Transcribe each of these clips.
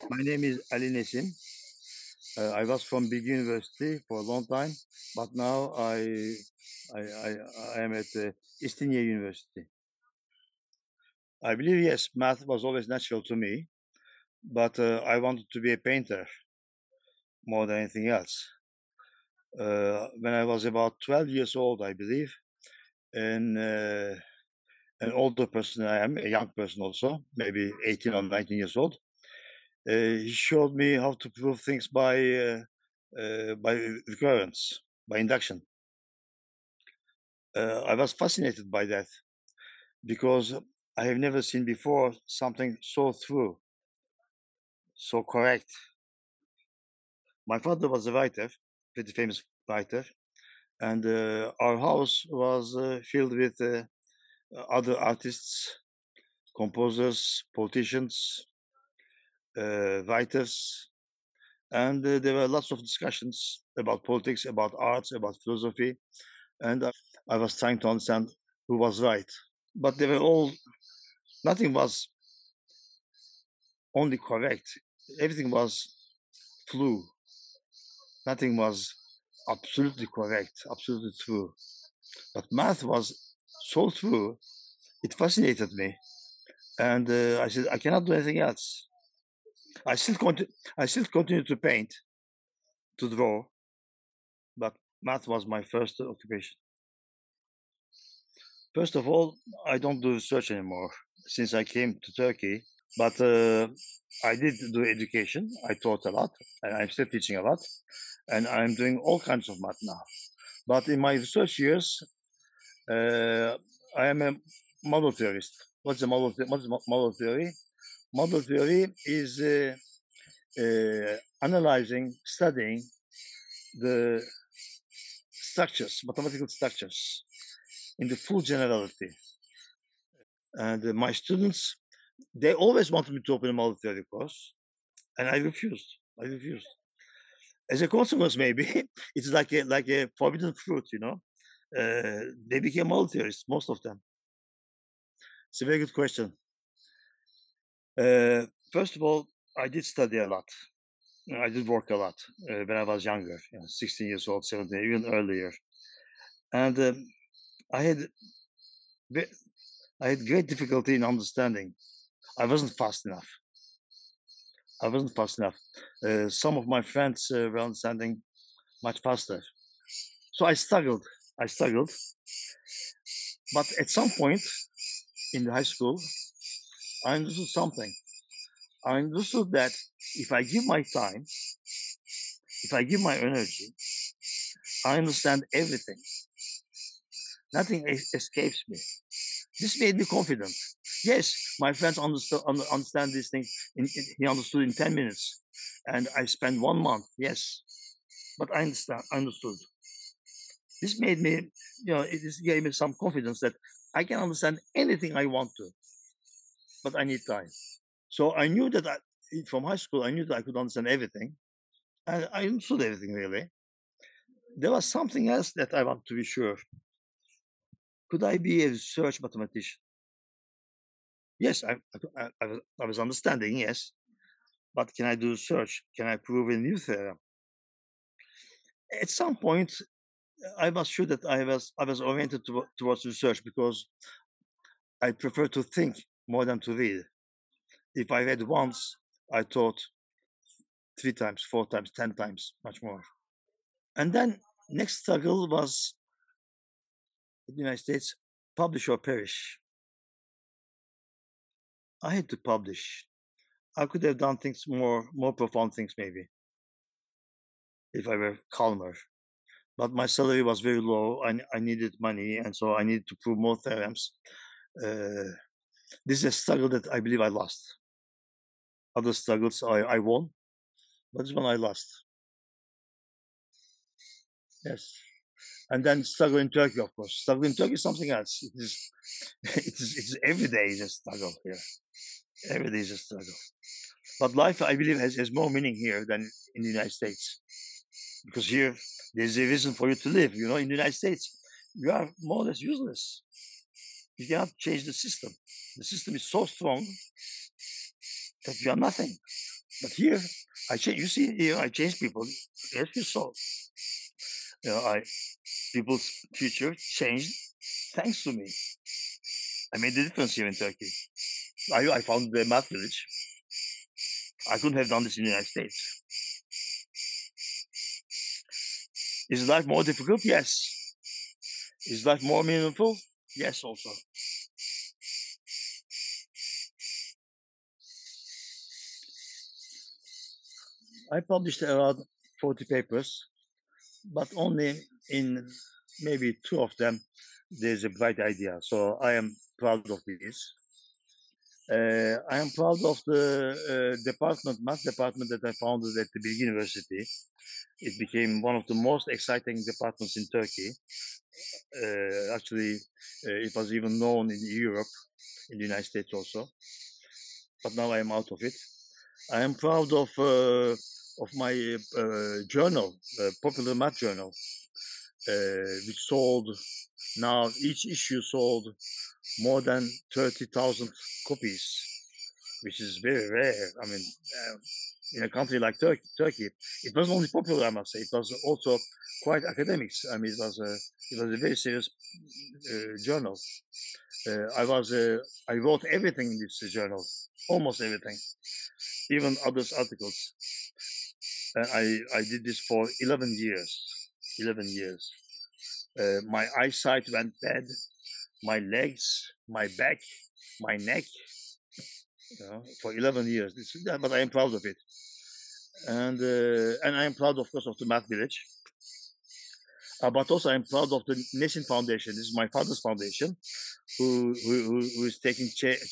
My name is Ali Nesin. I was from Big University for a long time, but now I, I, I am at Eastern University. I believe yes, math was always natural to me, but I wanted to be a painter more than anything else. When I was about 12 years old, I believe, and an older person I am, a young person also, maybe 18 or 19 years old. He showed me how to prove things by recurrence, by induction. I was fascinated by that because I have never seen before something so true, so correct. My father was a writer, pretty famous writer, and our house was filled with other artists, composers, politicians, writers, and there were lots of discussions about politics, about arts, about philosophy, and I was trying to understand who was right. But they were all, nothing was only correct. Everything was flu. Nothing was absolutely correct, absolutely true. But math was so true, it fascinated me. And I said, I cannot do anything else. I still, I still continue to paint, to draw, but math was my first occupation. First of all, I don't do research anymore since I came to Turkey. But I did do education. I taught a lot, and I'm still teaching a lot, and I'm doing all kinds of math now. But in my research years, uh, I am a model theorist. What's a model? What is model theory? Model theory is analyzing, studying the structures, mathematical structures, in the full generality. And my students, they always wanted me to open a model theory course, and I refused. I refused. As a consequence, maybe it's like a forbidden fruit, you know. They became model theorists, most of them. It's a very good question. First of all, I did study a lot. I did work a lot when I was younger, 16 years old, 17, even earlier, and I had I had great difficulty in understanding. I wasn't fast enough. I wasn't fast enough. Some of my friends were understanding much faster. So I struggled. I struggled. But at some point in the high school, I understood something. I understood that if I give my time, if I give my energy, I understand everything. Nothing escapes me. This made me confident. Yes, my friends understand this thing. He understood in 10 minutes. And I spent 1 month. Yes. But I understand. I understood. This made me, this gave me some confidence that I can understand anything I want to, but I need time. So I knew that from high school, I knew that I could understand everything. And I understood everything really. There was something else that I want to be sure. Could I be a research mathematician? Yes, I was understanding, yes. But can I do research? Can I prove a new theorem? At some point, I was sure that I was oriented towards research because I prefer to think more than to read. If I read once, I thought 3 times, 4 times, 10 times, much more. And then next struggle was in the United States, publish or perish. I had to publish. I could have done things more profound things maybe if I were calmer. But my salary was very low. I needed money, and so I needed to prove more theorems. Uh, this is a struggle that I believe I lost. Other struggles I won, but this one I lost. Yes. And then struggle in Turkey, of course. Struggle in Turkey is something else. It is, it's every day is a struggle here. Every day is a struggle. But life, I believe, has more meaning here than in the United States. Because here, there's a reason for you to live. You know, in the United States, you are more or less useless. You cannot change the system. The system is so strong that you are nothing. But here, I change. You see, here I change people. Yes, you saw. I people's future changed thanks to me. I made the difference here in Turkey. I found the math village. I couldn't have done this in the United States. Is life more difficult? Yes. Is life more meaningful? Yes, also. I published around 40 papers, but only in maybe two of them there's a bright idea. So I am proud of this. I am proud of the math department that I founded at the Bilgi University. It became one of the most exciting departments in Turkey. Actually, it was even known in Europe, in the United States also. But now I am out of it. I am proud of my journal, Popular Math Journal, which sold now each issue sold more than 30,000 copies, which is very rare. I mean, in a country like Turkey, it wasn't only popular, I must say, it was also quite academics. I mean, it was a very serious journal. I wrote everything in this journal, almost everything, even others articles. I did this for 11 years. 11 years. My eyesight went bad. My legs, my back, my neck. For 11 years. But I am proud of it, and I am proud, of course, of the Math Village. But also, I am proud of the Nesin Foundation. This is my father's foundation, who is taking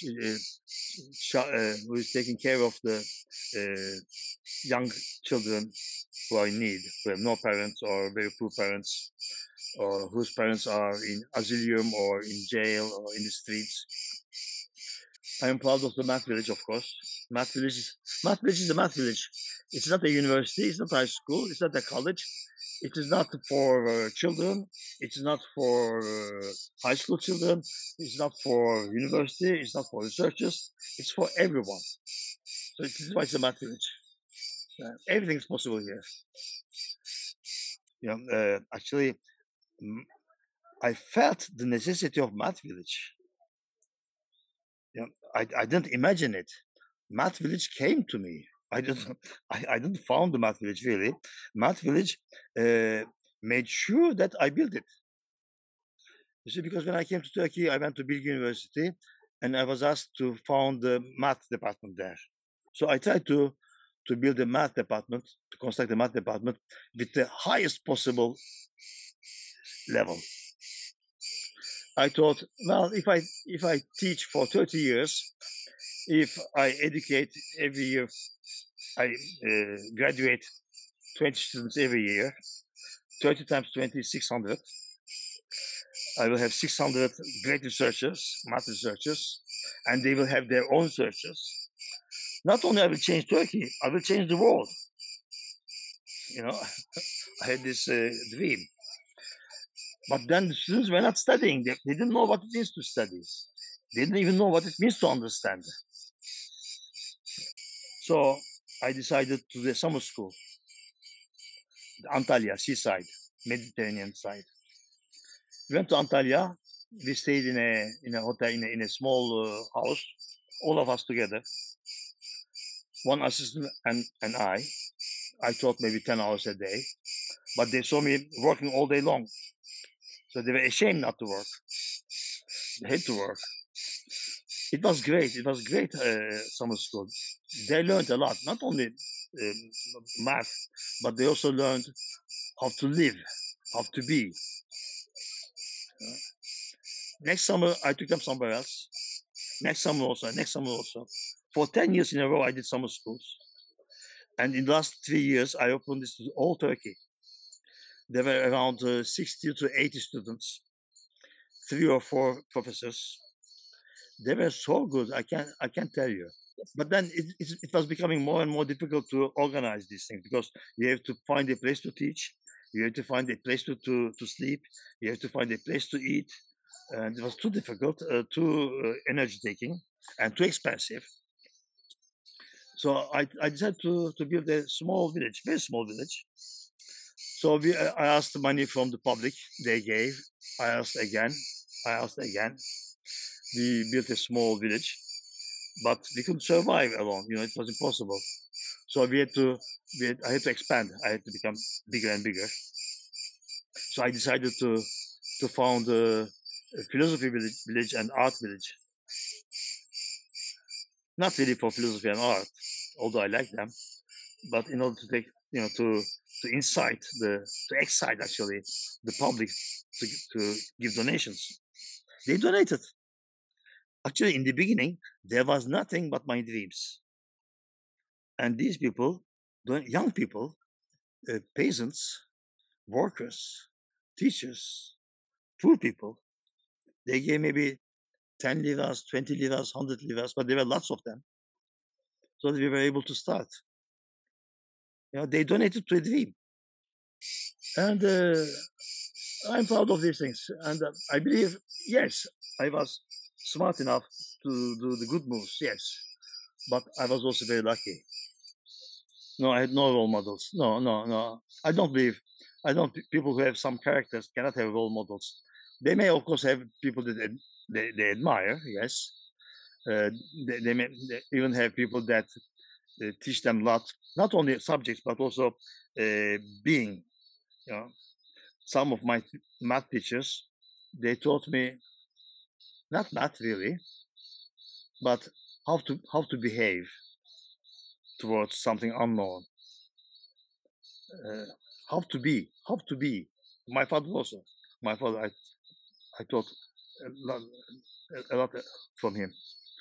who is taking care of the young children who are in need, who have no parents or very poor parents, or whose parents are in asylum or in jail or in the streets. I am proud of the Math Village, of course. Math Village is a Math Village. It's not a university. It's not high school. It's not a college. It is not for children. It's not for high school children. It's not for university. It's not for researchers. It's for everyone. So this is why it's a Math Village. Everything is possible here. Actually, I felt the necessity of Math Village. I didn't imagine it. Math Village came to me. I didn't found the Math Village really. Math Village made sure that I built it. You see, because when I came to Turkey, I went to Bilgi University, and I was asked to found the math department there. So I tried to build a math department, to construct a math department with the highest possible level. I thought, well, if I teach for 30 years, if I educate every year, I graduate 20 students every year, 30 times 20 is 600. I will have 600 great researchers, math researchers, and they will have their own researchers. Not only I will change Turkey, I will change the world. I had this dream. But then the students were not studying. They didn't know what it is to study. They didn't even know what it means to understand. So I decided to do a summer school, Antalya, seaside, Mediterranean side. We went to Antalya. We stayed in a hotel, in a small house, all of us together. One assistant and I. I taught maybe 10 hours a day, but they saw me working all day long. So they were ashamed not to work. They had to work. It was great. It was great summer school. They learned a lot, not only math, but they also learned how to live, how to be. Next summer, I took them somewhere else. Next summer also, next summer also. For 10 years in a row, I did summer schools. And in the last 3 years, I opened this to all Turkey. There were around 60 to 80 students, 3 or 4 professors. They were so good. I can't tell you. But then it was becoming more and more difficult to organize these things, because you have to find a place to teach, you have to find a place to sleep, you have to find a place to eat. And it was too difficult, too energy taking, and too expensive. So I decided to build a small village, very small village. So I asked money from the public. They gave. I asked again. I asked again. We built a small village, but we couldn't survive alone. It was impossible. So I had to expand. I had to become bigger and bigger. So I decided to found a philosophy village and art village. Not really for philosophy and art, although I like them, but in order to take, to incite to excite actually the public to give donations. They donated. Actually, in the beginning, there was nothing but my dreams. And these people, young people, peasants, workers, teachers, poor people, they gave maybe 10 liras, 20 liras, 100 liras, but there were lots of them. So that we were able to start. They donated to a dream. And I'm proud of these things. And I believe, yes, I was smart enough to do the good moves, yes. But I was also very lucky. No, I had no role models. No, no, no. People who have some characters cannot have role models. They may, of course, have people that they admire, yes. Uh, they may even have people that teach them a lot, not only subjects, but also being. You know, some of my math teachers, they taught me not math really, but how to behave towards something unknown. Uh, how to be. My father also. My father, I taught a lot from him.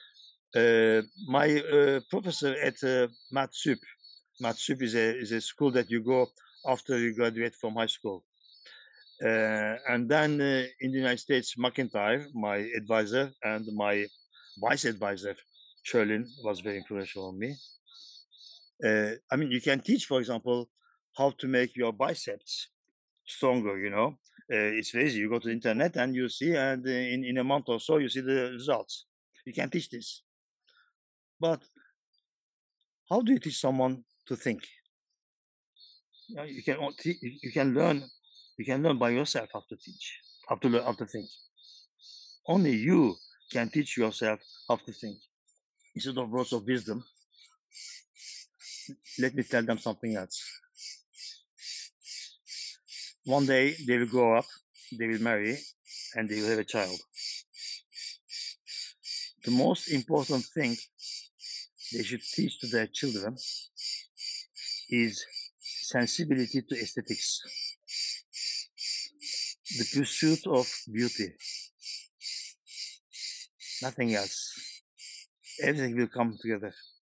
My professor at Math is a school that you go after you graduate from high school. And then in the United States, McIntyre, my advisor, and my vice advisor, Sherlin, was very influential on me. I mean, you can teach, for example, how to make your biceps stronger. It's very easy. You go to the internet and you see, and in a month or so, you see the results. You can teach this. But how do you teach someone to think? You can learn by yourself how to teach, how to learn, how to think. Only you can teach yourself how to think. Instead of words of wisdom, let me tell them something else. One day they will grow up, they will marry, and they will have a child. The most important thing they should teach to their children is sensibility to aesthetics, the pursuit of beauty, nothing else. Everything will come together.